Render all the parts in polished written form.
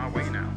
my way now.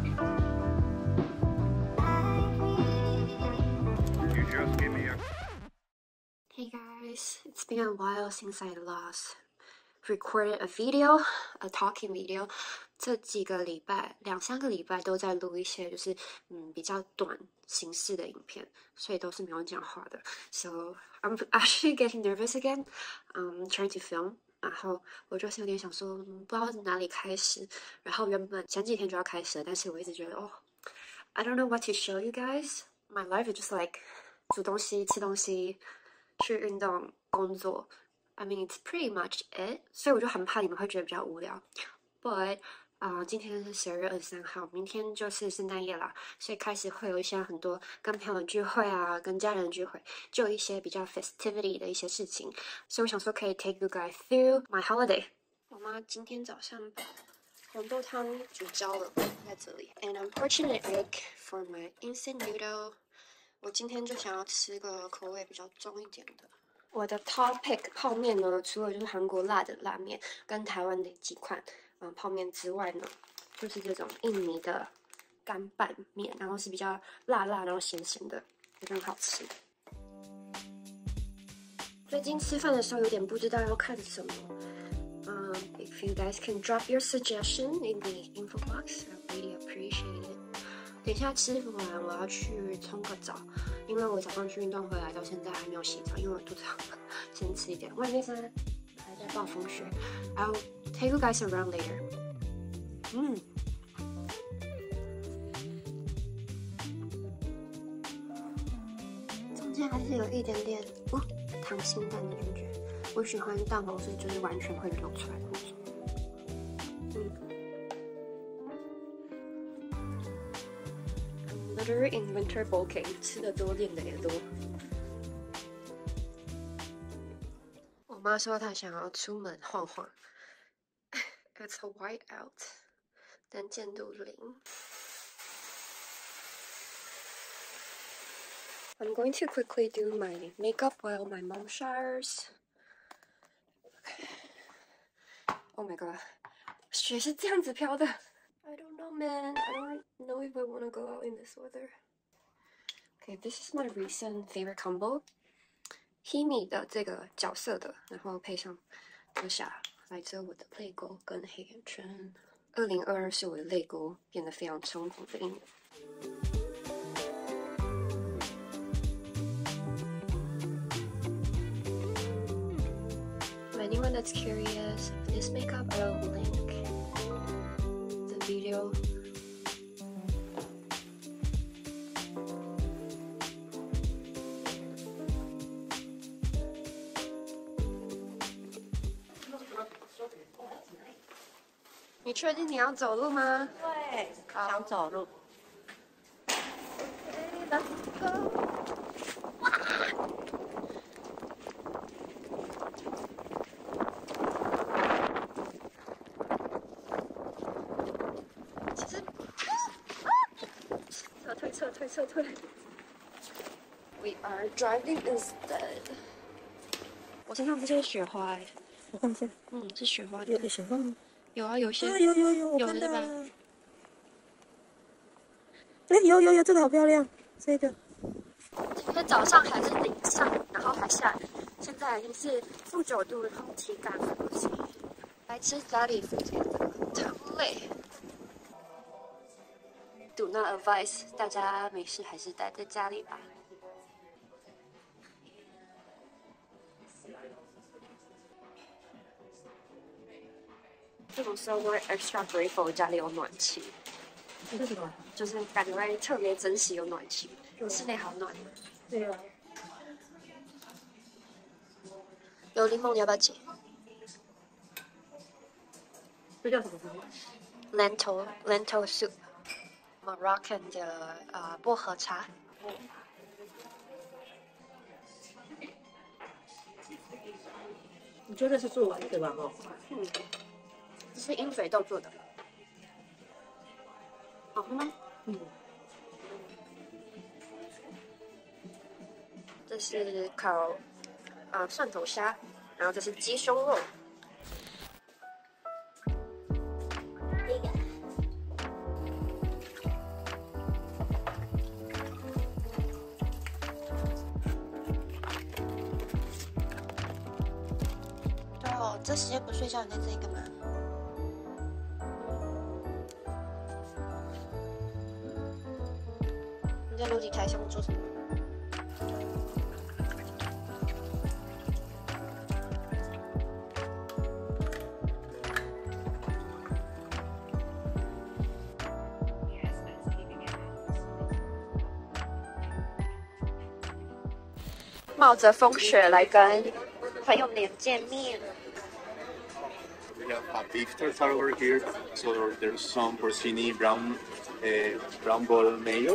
You just give me a. Hey guys, it's been a while since I last recorded a video, a talking video. 这几个礼拜，2-3个礼拜都在录一些就是比较短形式的影片，所以都是没有讲话的。So I'm actually getting nervous again. Trying to film. 然后我就是有点想说，不知道哪里开始。然后原本前几天就要开始了，但是我一直觉得I don't know what to show you guys. My life is just like 煮东西、吃东西、去运动、工作。I mean, it's pretty much it. 所以我就很怕你们会觉得比较无聊。But 今天是12月23号，明天就是圣诞夜啦，所以开始会有一些很多跟朋友聚会啊，跟家人聚会，就有一些比较 festivity 的一些事情，所以我想说可以 take you guys through my holiday。我妈今天早上把红豆汤煮焦了，在这里 ，and I'm poaching an egg for my instant noodle。我今天就想要吃个口味比较重一点的。我的 top pick 泡面呢，除了就是韩国辣的拉面跟台湾的几款泡面之外呢，就是这种印尼的干拌面，然后是比较辣辣，然后咸咸的，也很好吃。最近吃饭的时候有点不知道要看什么。If you guys can drop your suggestion in the info box, I really appreciate it. 等一下吃完我要去冲个澡，因为我早上去运动回来到现在还没有洗澡，因为我肚子饿，先吃一点。外面现在还在暴风雪。I'll take you guys around later. 中间还是有一点点溏心蛋的感觉。我喜欢蛋黄是就是完全会流出来的那种。Literally in winter bulking， 吃的多练的也多。我妈说她想要出门晃晃。It's a white out， 能见度0。I'm going to quickly do my makeup while my mom showers. Oh my god， 雪是这样子飘的。I don't know, man. I don't know if I want to go out in this weather. Okay, this is my recent favorite combo. Himi 的这个角色的，然后配上遮瑕来遮我的泪沟跟黑眼圈。2022是我的泪沟变得非常冲突的一年。For anyone that's curious, this makeup I'll link the video.你确定你要走路吗？ 对，想走路。 Let's go. 其实，撤退。We are driving instead. 我身上这些雪花我看一下， 是雪花。 有雪花吗？ 有啊，有些。 有，我看到了。 了。有，这个好漂亮，这个。 今天早上还是零上，然后还下雨，现在已经是-9度，然后体感负7。来吃家里附近的汤类。Do not advise， 大家没事还是待在家里吧。这种时候我会 extra grateful 家里有暖气。 这是什么？ 就是感觉会特别珍惜有暖气，室内好暖。 对啊。 有柠檬，你要不要解？ 这叫什么 ？Lentil soup， Moroccan 的薄荷茶。 你觉得是做完的吧？ 这是鹰嘴豆做的。好喝吗？这是烤蒜头虾，然后这是鸡胸肉。 这时间不睡觉，你在这里干嘛？你在楼梯台上做什么？冒着风雪来跟朋友们见面。 We have beef tartare over here, so there's some porcini brown ball mayo.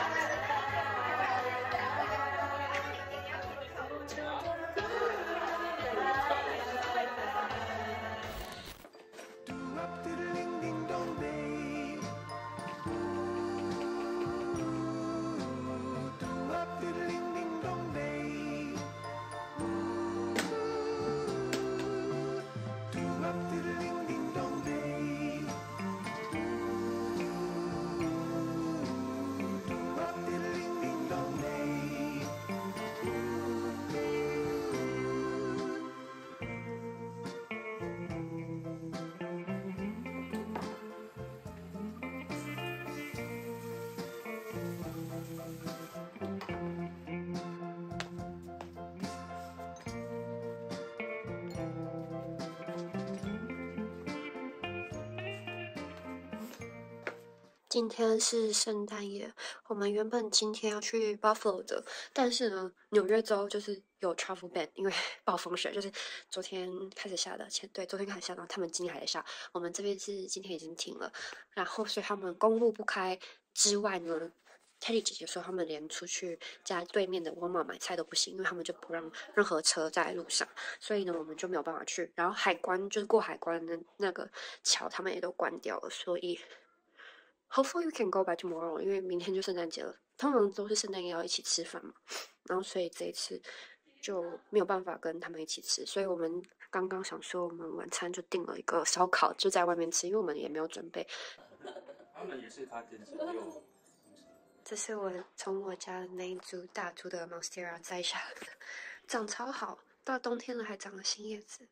今天是圣诞夜，我们原本今天要去 Buffalo 的，但是呢，纽约州就是有 travel ban，因为暴风雪，就是昨天开始下的，昨天开始下，然后他们今天还在下，我们这边是今天已经停了，然后所以他们公路不开之外呢，Teddy 姐姐说他们连出去家对面的 Walmart 买菜都不行，因为他们就不让任何车在路上，所以呢我们就没有办法去，然后海关就是过海关的那个桥他们也都关掉了，所以。Hopefully we can go by tomorrow， 因为明天就圣诞节了。通常都是圣诞夜要一起吃饭嘛，然后所以这一次就没有办法跟他们一起吃，所以我们刚刚想说，我们晚餐就订了一个烧烤，就在外面吃，因为我们也没有准备。 他们也是他电视有。 这是我从我家的那一株大株的 Monstera 摘下来的，长超好，到冬天了还长了新叶子。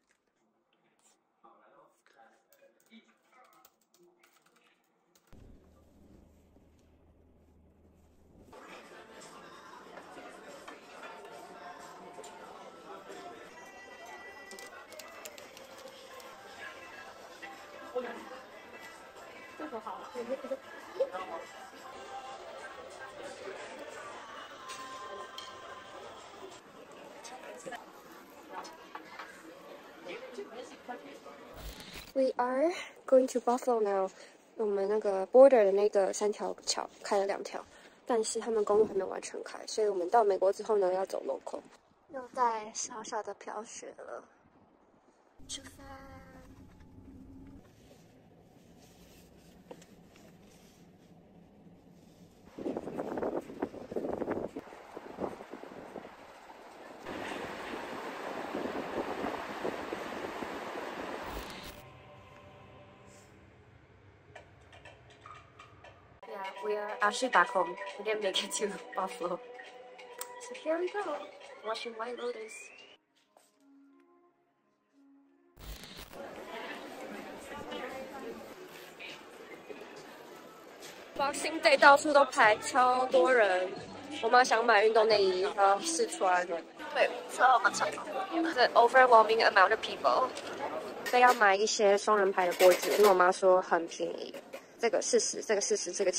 这个好， We are going to Buffalo now。我们那个 border 的那个3条桥开了2条，但是他们公路还没有完全开，所以我们到美国之后呢，要走 local。又在小小的飘雪了，出发。Yeah, we are actually back home. We didn't make it to Buffalo. So here we go, watching White Lotus. Boxing Day 到处都排超多人，我妈想买运动内衣，然后试穿。对，超长。The overwhelming amount of people. 所以要买一些双人牌的锅子，因为我妈说很便宜。这个40，这个40，这个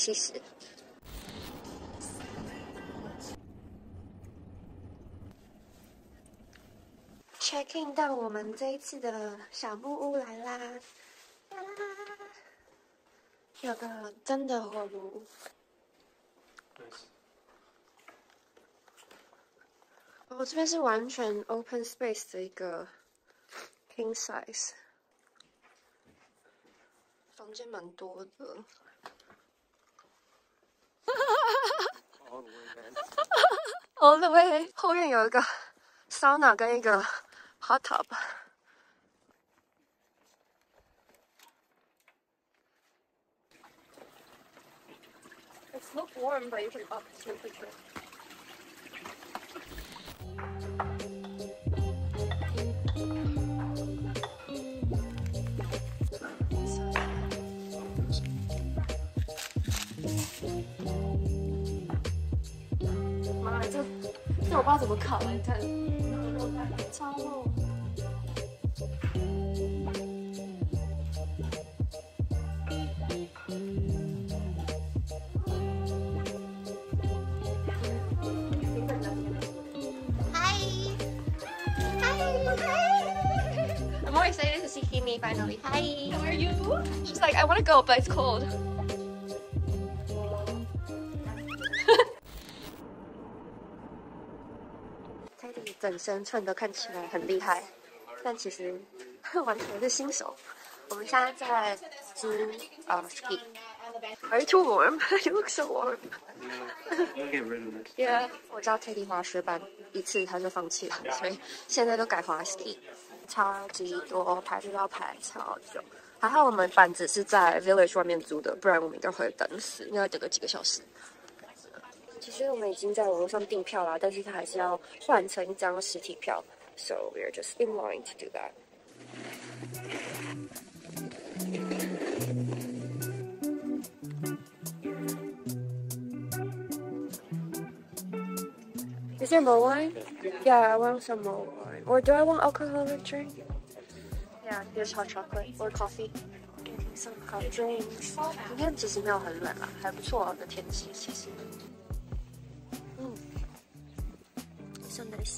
70。check in 到我们这一次的小木屋来啦！有个真的火炉。我这边是完全 open space 的一个 king size， 房间蛮多的。All the way， 后院有一个 sauna 跟一个 hot tub。It's not warm, but you can up the temperature. 这我不知道怎么烤哎，你看，超厚。I'm more excited to see Kimi finally. Hi. How are you? She's like, I want to go, but it's cold. Teddy 整身穿的看起来很厉害，但其实完全是新手。我们现在在租ski. Are you too warm? You look so warm. Get rid of this. Yeah. 我教 Teddy 滑雪板一次他就放弃了，所以现在都改滑 ski。超级多，排队要排超久。还好我们板子是在 Village 外面租的，不然我们应该会等死，应该要等个几个小时。其实我们已经在网络上订票啦，但是它还是要换成一张实体票 ，so we're just in line to do that. Is there more wine? Yeah, I want some more wine. Or do I want alcoholic drink? Yeah, here's hot chocolate or coffee. Some hot drinks. 今天其实没有很冷啦，还不错的天气其实。So nice.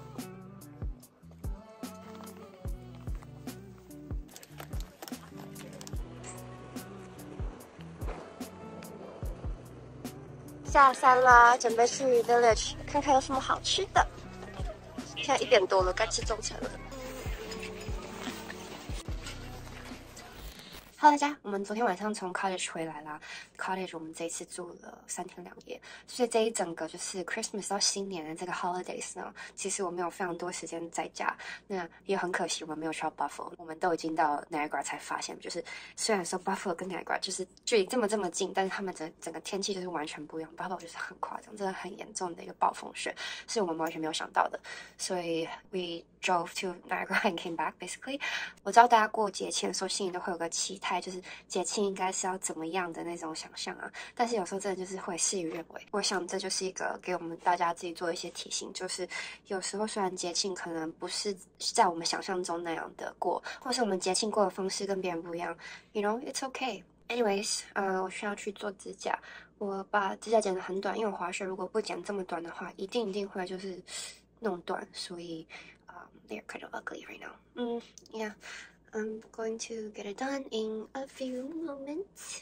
下山啦，准备去 Village 看看有什么好吃的。现在1点多了，该吃中餐了。Hello， 大家，我们昨天晚上从 Cottage 回来啦。Cottage 我们这一次住了3天2夜，所以这一整个就是 Christmas 到新年的这个 holidays 呢，其实我们有非常多时间在家。那也很可惜，我们没有去到 Buffalo， 我们都已经到 Niagara 才发现，就是虽然说 Buffalo 跟 Niagara 就是距离这么近，但是他们整个天气就是完全不一样。Buffalo 就是很夸张，真的很严重的一个暴风雪，是我们完全没有想到的。所以 we drove to Niagara and came back basically。我知道大家过节前的时候心里都会有个期待，就是节庆应该是要怎么样的那种想象啊，但是有时候真的就是会事与愿违。我想这就是一个给我们大家自己做一些提醒，就是有时候虽然节庆可能不是在我们想象中那样的过，或是我们节庆过的方式跟别人不一样 ，you know it's okay. Anyways， 我需要去做指甲，我把指甲剪得很短，因为我滑雪如果不剪这么短的话，一定会就是弄断，所以they're kind of ugly right now. Yeah. I'm going to get it done in a few moments.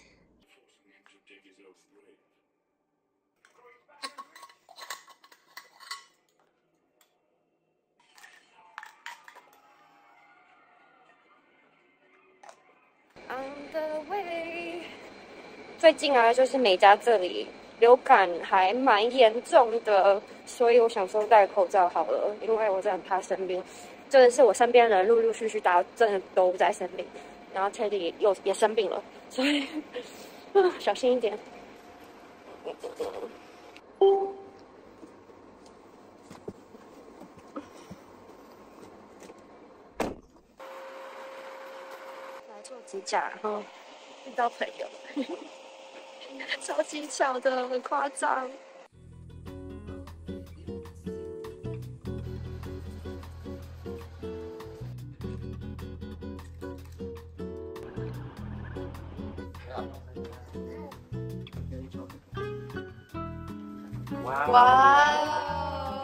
On the way. 最近啊，就是美加这里流感还蛮严重的，所以我想说戴口罩好了，因为我真的很怕生病。真的是我身边人陆续大家真的都在生病，然后 Teddy 也生病了，所以小心一点。来做指甲，然后遇到朋友，超级巧的，很夸张。哇！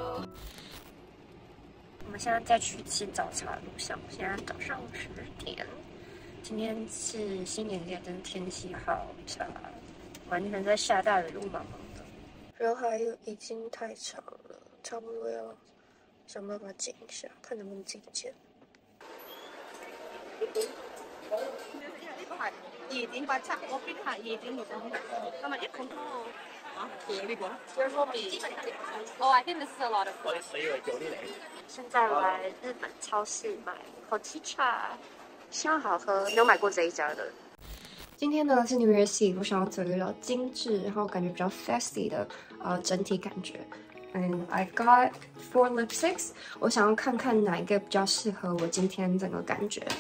我们现在在去吃早茶的路上，现在早上10点。今天是新年夜，但是天气好差，完全在下大雨，路茫茫的。刘海已经太长了，差不多要想办法剪一下，看能不能自己剪。 2.87，我邊係2.6。咁啊，一孔拖。Oh, I think this is a lot of fun. 现在来日本超市买好吃茶，希望好喝，没有买过这一家的。今天呢是 New Year's Eve， 我想要走一个比较精致，然后感觉比较 festy 的整体感觉。And I got 4 lipsticks， 我想要看看哪一个比较适合我今天整个感觉。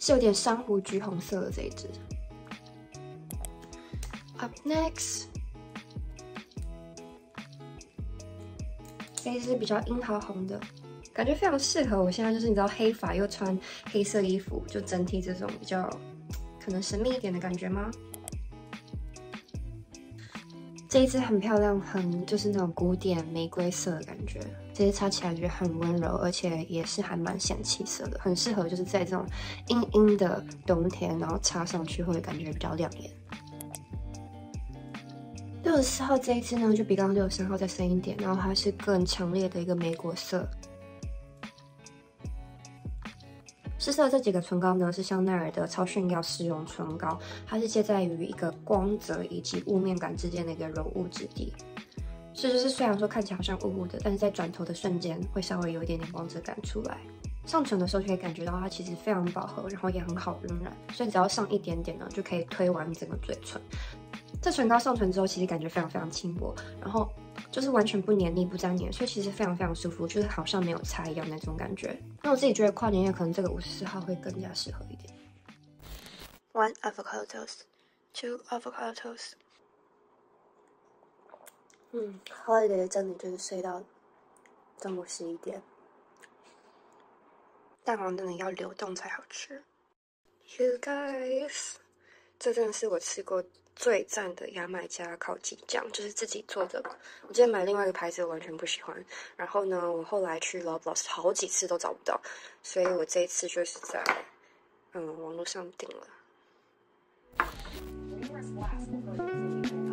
是有点珊瑚橘红色的这一支。Up next， 这一支比较樱桃红的，感觉非常适合我现在就是你知道黑发又穿黑色衣服，就整体这种比较可能神秘一点的感觉吗？这一支很漂亮，就是那种古典玫瑰色的感觉。这支擦起来觉得很温柔，而且也是还蛮显气色的，很适合就是在这种阴阴的冬天，然后擦上去会感觉比较亮眼。64号这一支呢，就比刚刚63号再深一点，然后它是更强烈的一个莓果色。试色这几个唇膏呢，是香奈儿的超炫耀丝绒唇膏，它是介在于一个光泽以及雾面感之间的一个柔雾质地。就是虽然说看起来好像雾雾的，但是在转头的瞬间会稍微有一点点光泽感出来。上唇的时候就可以感觉到它其实非常饱和，然后也很好晕染，所以只要上一点点呢，就可以推完整个嘴唇。这唇膏上唇之后，其实感觉非常非常轻薄，然后就是完全不黏腻、不粘黏，所以其实非常非常舒服，就是好像没有擦一样那种感觉。那我自己觉得跨年夜可能这个54号会更加适合一点。One avocado toast, two avocado toast。holiday 真的就是睡到中午11点。蛋黄真的要流动才好吃。You guys， 这真的是我吃过最赞的牙买加烤鸡酱，就是自己做的。我之前买另外一个牌子，我完全不喜欢。然后呢，我后来去 Loblaws 好几次都找不到，所以我这一次就是在网络上订了。